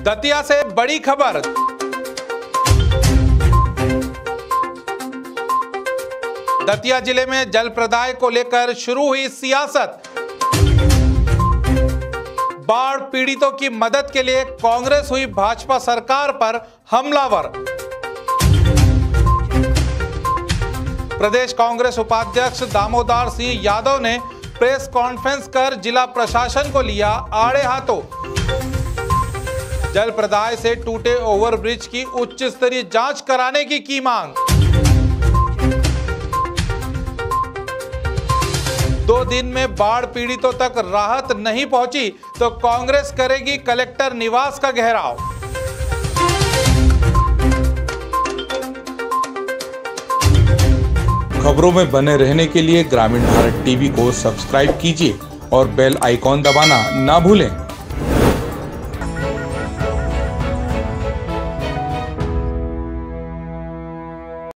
दतिया से बड़ी खबर। दतिया जिले में जल प्रदाय को लेकर शुरू हुई सियासत। बाढ़ पीड़ितों की मदद के लिए कांग्रेस हुई भाजपा सरकार पर हमलावर। प्रदेश कांग्रेस उपाध्यक्ष दामोदर सिंह यादव ने प्रेस कॉन्फ्रेंस कर जिला प्रशासन को लिया आड़े हाथों। जल प्रदाय से टूटे ओवरब्रिज की उच्च स्तरीय जांच कराने की मांग। 2 दिन में बाढ़ पीड़ितों तक राहत नहीं पहुंची तो कांग्रेस करेगी कलेक्टर निवास का घेराव। खबरों में बने रहने के लिए ग्रामीण भारत टीवी को सब्सक्राइब कीजिए और बेल आइकॉन दबाना ना भूलें।